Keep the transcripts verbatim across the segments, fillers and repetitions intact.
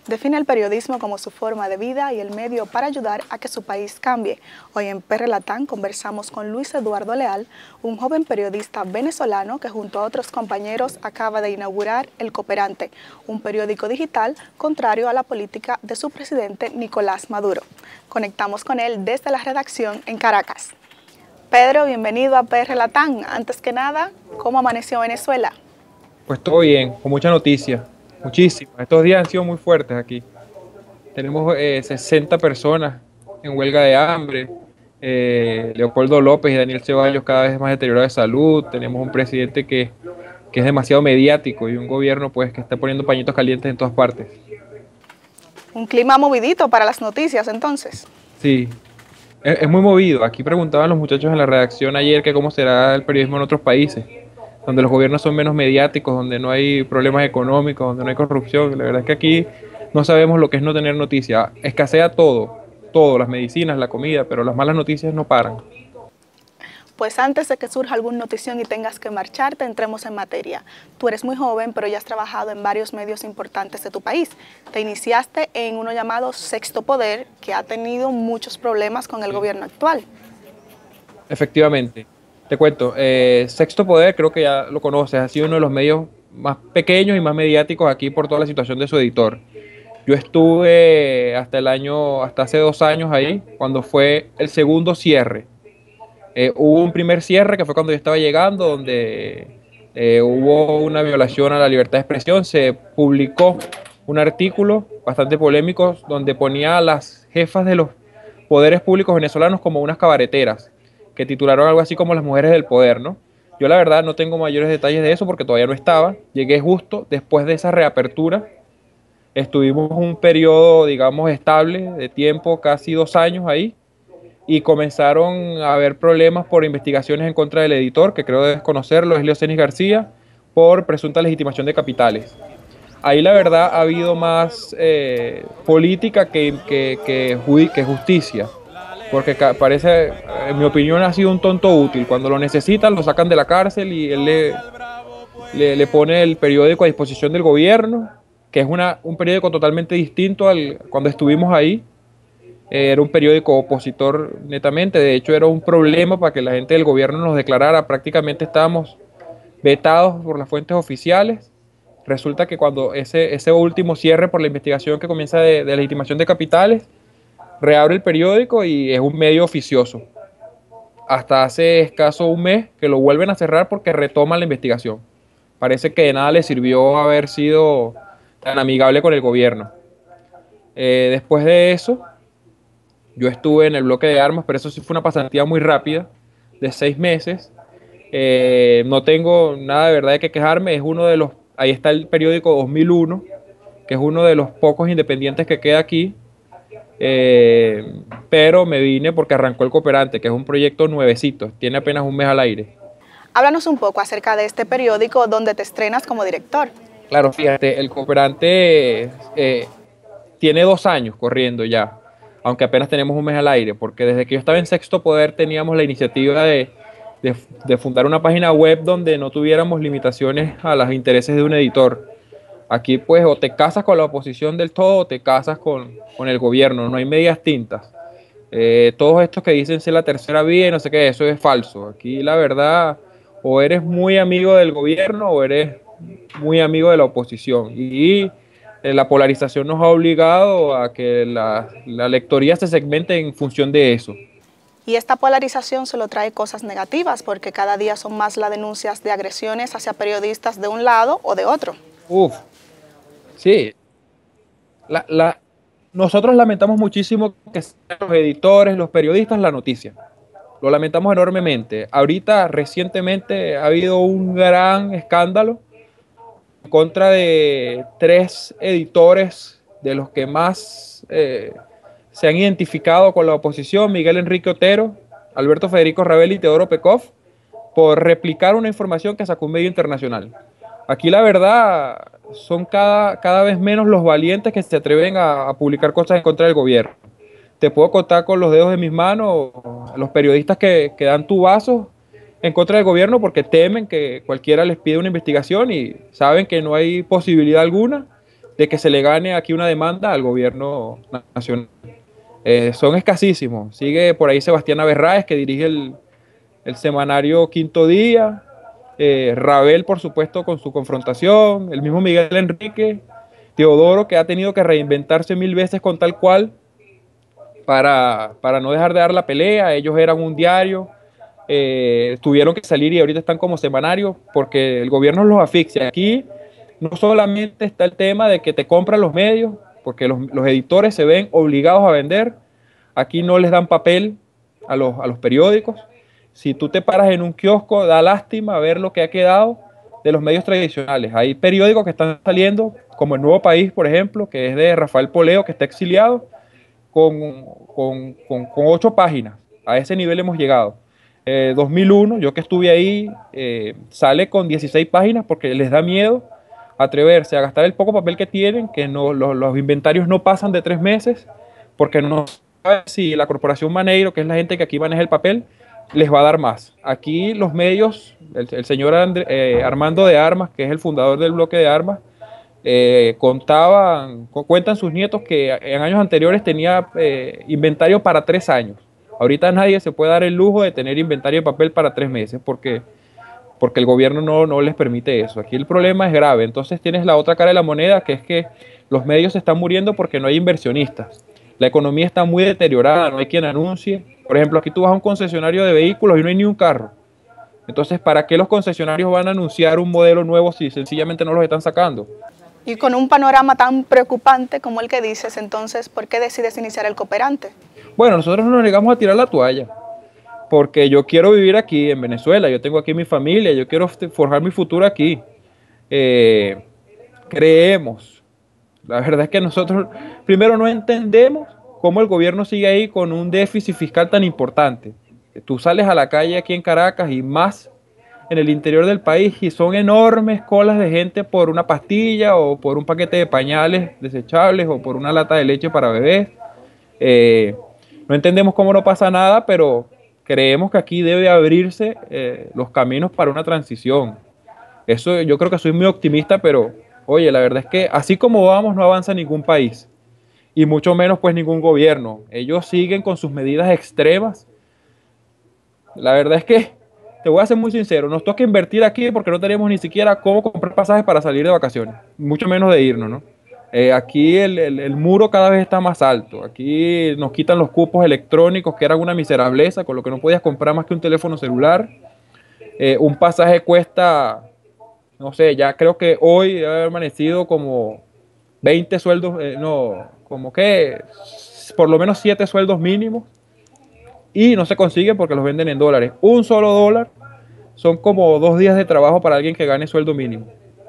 define el periodismo como su forma de vida y el medio para ayudar a que su país cambie. Hoy en P R Latam conversamos con Luis Eduardo Leal, un joven periodista venezolano que junto a otros compañeros acaba de inaugurar El Cooperante, un periódico digital contrario a la política de su presidente Nicolás Maduro. Conectamos con él desde la redacción en Caracas. Pedro, bienvenido a P R Latam. Antes que nada, ¿cómo amaneció Venezuela? Pues todo bien, con mucha noticia, muchísimas. Estos días han sido muy fuertes aquí. Tenemos eh, sesenta personas en huelga de hambre. Eh, Leopoldo López y Daniel Ceballos cada vez más deteriorado de salud. Tenemos un presidente que, que es demasiado mediático y un gobierno pues que está poniendo pañitos calientes en todas partes. Un clima movidito para las noticias, entonces. Sí, es, es muy movido. Aquí preguntaban los muchachos en la redacción ayer que cómo será el periodismo en otros países, donde los gobiernos son menos mediáticos, donde no hay problemas económicos, donde no hay corrupción. La verdad es que aquí no sabemos lo que es no tener noticias. Escasea todo, todo, las medicinas, la comida, pero las malas noticias no paran. Pues antes de que surja alguna notición y tengas que marcharte, entremos en materia. Tú eres muy joven, pero ya has trabajado en varios medios importantes de tu país. Te iniciaste en uno llamado Sexto Poder, que ha tenido muchos problemas con el Sí. gobierno actual. Efectivamente. Te cuento, eh, Sexto Poder, creo que ya lo conoces, ha sido uno de los medios más pequeños y más mediáticos aquí por toda la situación de su editor. Yo estuve hasta el año, hasta hace dos años ahí, cuando fue el segundo cierre. Eh, hubo un primer cierre que fue cuando yo estaba llegando, donde eh, hubo una violación a la libertad de expresión. Se publicó un artículo bastante polémico donde ponía a las jefas de los poderes públicos venezolanos como unas cabareteras, que titularon algo así como Las Mujeres del Poder, ¿no? Yo la verdad no tengo mayores detalles de eso porque todavía no estaba. Llegué justo después de esa reapertura. Estuvimos un periodo, digamos, estable de tiempo, casi dos años ahí, y comenzaron a haber problemas por investigaciones en contra del editor, que creo debes conocerlo, es Leocenis García, por presunta legitimación de capitales. Ahí la verdad ha habido más eh, política que, que, que, que justicia. Porque parece, en mi opinión, ha sido un tonto útil. Cuando lo necesitan, lo sacan de la cárcel y él le, le, le pone el periódico a disposición del gobierno, que es una, un periódico totalmente distinto al cuando estuvimos ahí. Eh, era un periódico opositor netamente. De hecho, era un problema para que la gente del gobierno nos declarara. Prácticamente estábamos vetados por las fuentes oficiales. Resulta que cuando ese, ese último cierre por la investigación que comienza de, de legitimación de capitales, reabre el periódico y es un medio oficioso. Hasta hace escaso un mes que lo vuelven a cerrar porque retoman la investigación. Parece que de nada le sirvió haber sido tan amigable con el gobierno. Eh, después de eso, yo estuve en el bloque de armas, pero eso sí fue una pasantía muy rápida, de seis meses. Eh, no tengo nada de verdad de que quejarme. Es uno de los, ahí está el periódico dos mil uno, que es uno de los pocos independientes que queda aquí. Eh, pero me vine porque arrancó El Cooperante, que es un proyecto nuevecito, tiene apenas un mes al aire. Háblanos un poco acerca de este periódico donde te estrenas como director. Claro, fíjate, El Cooperante eh, tiene dos años corriendo ya, aunque apenas tenemos un mes al aire, porque desde que yo estaba en Sexto Poder teníamos la iniciativa de, de, de fundar una página web donde no tuviéramos limitaciones a los intereses de un editor. Aquí pues o te casas con la oposición del todo o te casas con, con el gobierno, no hay medias tintas. Eh, todos estos que dicen ser la tercera vía y no sé qué, eso es falso. Aquí la verdad, o eres muy amigo del gobierno o eres muy amigo de la oposición. Y eh, la polarización nos ha obligado a que la, la lectoría se segmente en función de eso. Y esta polarización solo trae cosas negativas porque cada día son más las denuncias de agresiones hacia periodistas de un lado o de otro. Uf. Sí, la, la, nosotros lamentamos muchísimo que sean los editores, los periodistas, la noticia. Lo lamentamos enormemente. Ahorita, recientemente, ha habido un gran escándalo en contra de tres editores de los que más eh, se han identificado con la oposición: Miguel Enrique Otero, Alberto Federico Ravel y Teodoro Pekov, por replicar una información que sacó un medio internacional. Aquí la verdad son cada, cada vez menos los valientes que se atreven a, a publicar cosas en contra del gobierno. Te puedo contar con los dedos de mis manos los periodistas que, que dan tubazos en contra del gobierno porque temen que cualquiera les pida una investigación y saben que no hay posibilidad alguna de que se le gane aquí una demanda al gobierno nacional. Eh, son escasísimos. Sigue por ahí Sebastián Aberráez, que dirige el, el semanario Quinto Día, eh, Rabel, por supuesto, con su confrontación, el mismo Miguel Enrique, Teodoro, que ha tenido que reinventarse mil veces con Tal Cual para, para no dejar de dar la pelea. Ellos eran un diario, eh, tuvieron que salir y ahorita están como semanario porque el gobierno los asfixia. Aquí no solamente está el tema de que te compran los medios, porque los, los editores se ven obligados a vender. Aquí no les dan papel a los, a los periódicos. Si tú te paras en un kiosco, da lástima ver lo que ha quedado de los medios tradicionales. Hay periódicos que están saliendo, como El Nuevo País, por ejemplo, que es de Rafael Poleo, que está exiliado, con, con, con, con ocho páginas. A ese nivel hemos llegado. Eh, dos mil uno, yo que estuve ahí, eh, sale con dieciséis páginas porque les da miedo atreverse a gastar el poco papel que tienen, que no, los, los inventarios no pasan de tres meses, porque no saben si la corporación Maneiro, que es la gente que aquí maneja el papel, les va a dar más. Aquí los medios, el, el señor André, eh, Armando de Armas, que es el fundador del bloque de armas, eh, contaban, cuentan sus nietos que en años anteriores tenía eh, inventario para tres años. Ahorita nadie se puede dar el lujo de tener inventario de papel para tres meses porque, porque el gobierno no, no les permite eso. Aquí el problema es grave. Entonces tienes la otra cara de la moneda, que es que los medios se están muriendo porque no hay inversionistas. La economía está muy deteriorada, no hay quien anuncie. Por ejemplo, aquí tú vas a un concesionario de vehículos y no hay ni un carro. Entonces, ¿para qué los concesionarios van a anunciar un modelo nuevo si sencillamente no los están sacando? Y con un panorama tan preocupante como el que dices, entonces, ¿por qué decides iniciar el cooperante? Bueno, nosotros no nos negamos a tirar la toalla, porque yo quiero vivir aquí en Venezuela, yo tengo aquí mi familia, yo quiero forjar mi futuro aquí. Eh, creemos, la verdad es que nosotros primero no entendemos cómo el gobierno sigue ahí con un déficit fiscal tan importante. Tú sales a la calle aquí en Caracas y más en el interior del país y son enormes colas de gente por una pastilla o por un paquete de pañales desechables o por una lata de leche para bebés. Eh, no entendemos cómo no pasa nada, pero creemos que aquí debe abrirse eh, los caminos para una transición. Eso yo creo que soy muy optimista, pero oye, la verdad es que así como vamos no avanza ningún país y mucho menos pues ningún gobierno. Ellos siguen con sus medidas extremas. La verdad es que, te voy a ser muy sincero, nos toca invertir aquí porque no tenemos ni siquiera cómo comprar pasajes para salir de vacaciones, mucho menos de irnos, ¿no? Eh, aquí el, el, el muro cada vez está más alto, aquí nos quitan los cupos electrónicos que eran una miserableza, con lo que no podías comprar más que un teléfono celular. Eh, un pasaje cuesta, no sé, ya creo que hoy debe haber amanecido como veinte sueldos, eh, no, como que por lo menos siete sueldos mínimos. Y no se consigue porque los venden en dólares. Un solo dólar son como dos días de trabajo para alguien que gane sueldo mínimo.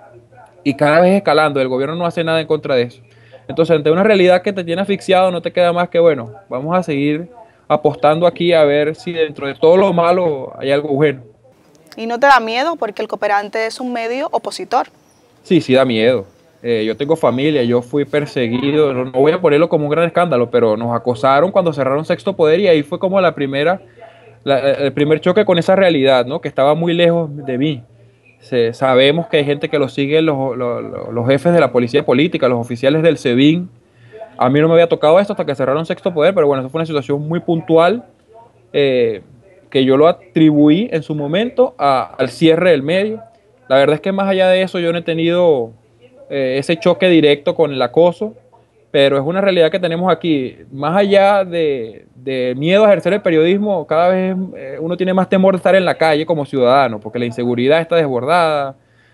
Y cada vez escalando, el gobierno no hace nada en contra de eso. Entonces, ante una realidad que te tiene asfixiado, no te queda más que, bueno, vamos a seguir apostando aquí a ver si dentro de todo lo malo hay algo bueno. ¿Y no te da miedo porque el cooperante es un medio opositor? Sí, sí da miedo. Eh, yo tengo familia, yo fui perseguido, no, no voy a ponerlo como un gran escándalo, pero nos acosaron cuando cerraron Sexto Poder y ahí fue como la primera, la, el primer choque con esa realidad, ¿no? Que estaba muy lejos de mí. Se, sabemos que hay gente que lo sigue, los, los, los jefes de la policía política, los oficiales del SEBIN. A mí no me había tocado esto hasta que cerraron Sexto Poder, pero bueno, eso fue una situación muy puntual eh, que yo lo atribuí en su momento a, al cierre del medio. La verdad es que más allá de eso yo no he tenido eh, ese choque directo con el acoso, pero es una realidad que tenemos aquí. Más allá de, de miedo a ejercer el periodismo, cada vez eh, uno tiene más temor de estar en la calle como ciudadano, porque la inseguridad está desbordada,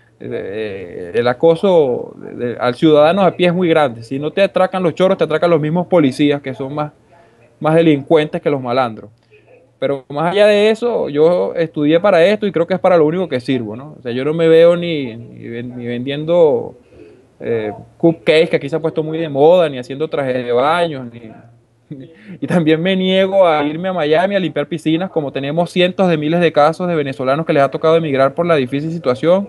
eh, el acoso de, de, al ciudadano a pie es muy grande. Si no te atracan los choros, te atracan los mismos policías, que son más, más delincuentes que los malandros. Pero más allá de eso, yo estudié para esto y creo que es para lo único que sirvo, ¿no? O sea, yo no me veo ni, ni, ni vendiendo eh, cupcakes, que aquí se ha puesto muy de moda, ni haciendo trajes de baño, ni, ni, y también me niego a irme a Miami a limpiar piscinas, como tenemos cientos de miles de casos de venezolanos que les ha tocado emigrar por la difícil situación,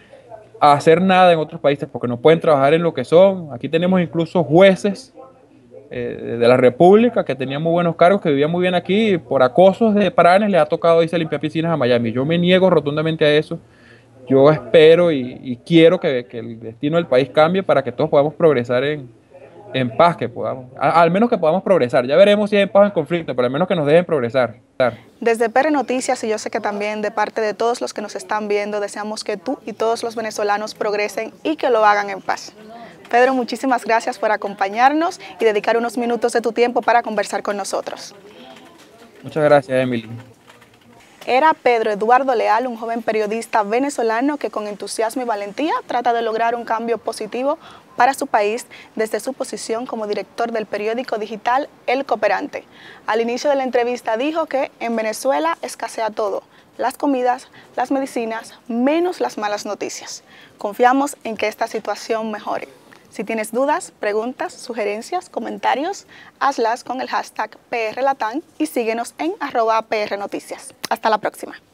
a hacer nada en otros países porque no pueden trabajar en lo que son. Aquí tenemos incluso jueces Eh, de la República, que tenía muy buenos cargos, que vivían muy bien aquí, y por acosos de pranes les ha tocado irse a limpiar piscinas a Miami. Yo me niego rotundamente a eso. yo espero y, y quiero que, que el destino del país cambie para que todos podamos progresar en, en paz, que podamos, a- al menos que podamos progresar. Ya veremos si hay paz o en conflicto, pero al menos que nos dejen progresar. Desde P R Noticias, y yo sé que también de parte de todos los que nos están viendo, deseamos que tú y todos los venezolanos progresen y que lo hagan en paz. Pedro, muchísimas gracias por acompañarnos y dedicar unos minutos de tu tiempo para conversar con nosotros. Muchas gracias, Emily. Era Pedro Eduardo Leal, un joven periodista venezolano que con entusiasmo y valentía trata de lograr un cambio positivo para su país desde su posición como director del periódico digital El Cooperante. Al inicio de la entrevista dijo que en Venezuela escasea todo: las comidas, las medicinas, menos las malas noticias. Confiamos en que esta situación mejore. Si tienes dudas, preguntas, sugerencias, comentarios, hazlas con el hashtag P R Latam y síguenos en arroba P R Noticias. Hasta la próxima.